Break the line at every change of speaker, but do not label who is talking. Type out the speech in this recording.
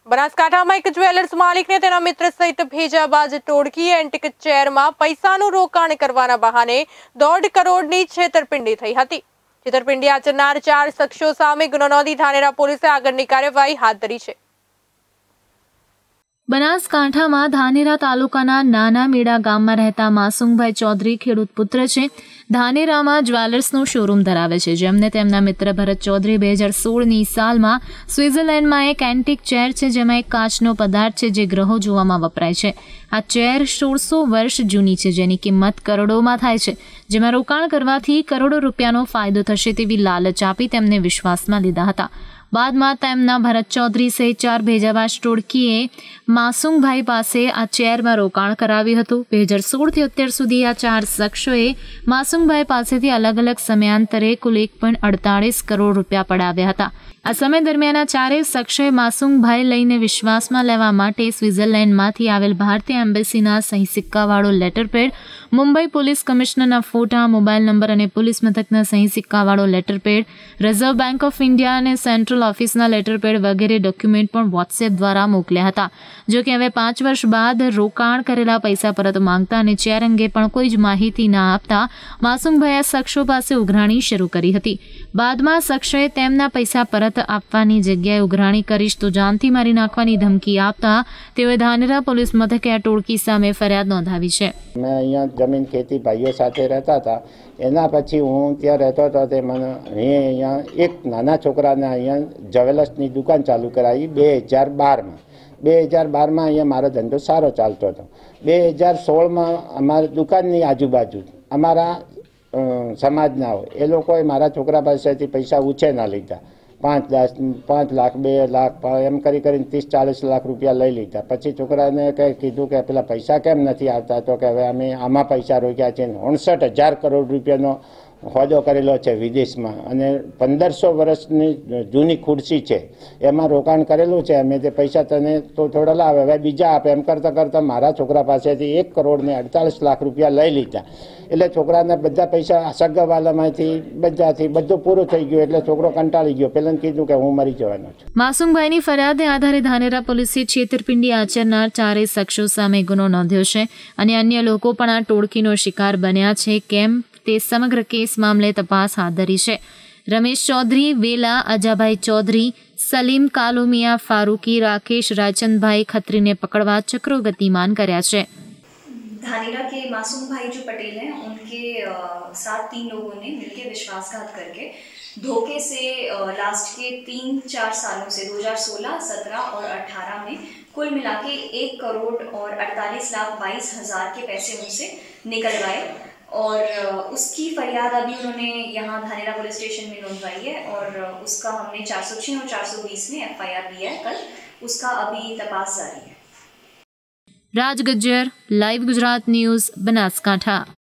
બનાસકાંઠામાં એક જ્વેલર્સ માલિકને તેના મિત્ર સહિત ભેજાબાજ ટોળકીએ એન્ટિક ચેરમાં પૈસાનું રોકાણ કરવાના બહાને 1.5 કરોડની છેતરપિંડી થઈ હતી। છેતરપિંડી આચરનાર 4 શખ્સો સામે ગુનો નોંધી ધાનેરા પોલીસે આગળની કાર્યવાહી હાથ ધરી છે।
બનાસકાંઠામાં ધાનેરા તાલુકાના નાના મેડા ગામમાં રહેતા માસુમભાઈ ચૌધરી ખેડૂત પુત્ર છે। ધાનેરામાં જ્વેલર્સનો શોરૂમ ધરાવે છે, જેમને તેમના મિત્ર ભરત ચૌધરી 2016ની સાલમાં સ્વિટ્ઝરલેન્ડમાં એક એન્ટિક ચેર છે, જેમાં એક કાચનો પદાર્થ છે જે ગ્રહો જોવામાં વપરાય છે। આ ચેર 1600 વર્ષ જૂની છે, જેની કિંમત કરોડોમાં થાય છે, જેમાં રોકાણ કરવાથી કરોડો રૂપિયાનો ફાયદો થશે તેવી લાલચ આપી તેમને વિશ્વાસમાં લીધા હતા। બાદમાં તેમના ભરત ચૌધરી સહિત 4 ભેજાબાજ ટોળકીએ માસુમભાઈ પાસે આ ચેરમાં રોકાણ કરાવ્યું હતું। 2016થી અત્યાર સુધી આ 4 શખ્સોએ માસુમભાઈ પાસેથી અલગ અલગ સમયાંતરે કુલ 1.48 કરોડ રૂપિયા પડાવ્યા હતા। આ સમય દરમિયાન આ 4 શખ્સોએ માસુમભાઈ લઈને વિશ્વાસમાં લેવા માટે સ્વિટ્ઝરલેન્ડમાંથી આવેલ ભારતીય એમ્બેસીના સહી સિક્કાવાળો લેટરપેડ, મુંબઈ પોલીસ કમિશનરના ફોટા, મોબાઈલ નંબર અને પોલીસ મથકના સહી સિક્કાવાળો letterpad, reserve bank of India અને સેન્ટ્રલ ઓફિસના લેટરપેડ વગેરે ડોક્યુમેન્ટ પણ વોટ્સએપ દ્વારા મોકલ્યા હતા। જો કે હવે 5 વર્ષ બાદ રોકાણ કરેલા પૈસા પરત માંગતા અને ચેર અંગે પણ કોઈ જ માહિતી ના આપતા માસુમભાઈએ શખ્સો પાસે ઉઘરાણી શરૂ કરી હતી। બાદમાં શખ્સોએ તેમના પૈસા પરત આપવાની જગ્યાએ ઉઘરાણી કરીશ તો જાનથી મારી નાખવાની ધમકી આપતા તેઓએ ધાનેરા પોલીસ મથકે આ ટોળકી સામે ફરિયાદ નોંધાવી છે।
મેં અહીંયા જમીન ખેતી ભાઈઓ સાથે રહેતા હતા। એના પછી હું ત્યાં રહેતો હતો તે મને અહીંયા એક નાના છોકરાને અહીંયા જ્વેલર્સની દુકાન ચાલુ કરાવી 2012માં। 2012માં અહીંયા મારો ધંધો સારો ચાલતો હતો। 2016માં અમારી દુકાનની આજુબાજુ અમારા સમાજના હોય એ લોકોએ મારા છોકરા પાસેથી પૈસા ઉછેરના લીધા। 5 લાખ 2 લાખ એમ કરીને 30-40 લાખ રૂપિયા લઈ લીધા। પછી છોકરાને કંઈ કીધું કે પેલા પૈસા કેમ નથી આવતા, તો કે હવે અમે આમાં પૈસા રોક્યા છે। 59,000 કરોડ રૂપિયાનો હોદ્દો કરેલો છે વિદેશમાં, અને 1500 વર્ષની જૂની ખુરશી છે એમાં રોકાણ કરેલું છે। અમે તે પૈસા તને તો થોડા લાવે, હવે બીજા આપે, એમ કરતાં કરતાં મારા છોકરા પાસેથી 1 કરોડ ને 48 લાખ રૂપિયા લઈ લીધા। એટલે છોકરાને બધા પૈસા સગાવાલામાંથી બધાથી બધું પૂરું થઈ ગયું, એટલે છોકરો કંટાળી ગયો। પેલા કીધું કે હું મરી જવાનો છું।
માસુમભાઈની ફરિયાદને આધારે ધાનેરા પોલીસે છેતરપિંડી આચરનાર 4 શખ્સો સામે ગુનો નોંધ્યો છે અને અન્ય લોકો પણ આ ટોળકીનો શિકાર બન્યા છે કેમ તે સમગ્ર કેસ મામલે તપાસ હાથ ધરી છે। રમેશ ચૌધરી, વેલા અજાભાઈ ચૌધરી, સલીમ કાલુમિયા ફાरूकी, राकेश राजचंद खत्री ने पकड़वा चक्रो गतिमान કર્યા છે।
धानेरा के मासूम भाई जो पटेल हैं, उनके साथ 3 लोगों ने मिलकर विश्वासघात करके धोखे से लास्ट के 3-4 सालों से 2016, 17 और 18 में कुल मिला के 1 करोड़ और 48,22,000 के पैसे उनसे निकलवाए, और उसकी फरियाद अभी उन्होंने यहाँ धानेरा पुलिस स्टेशन में नोंदवाई है, और उसका हमने 406 और 420 में FIR दिया है कल। उसका अभी तपास जारी है।
Raj Gajjar, live Gujarat news, Banaskantha.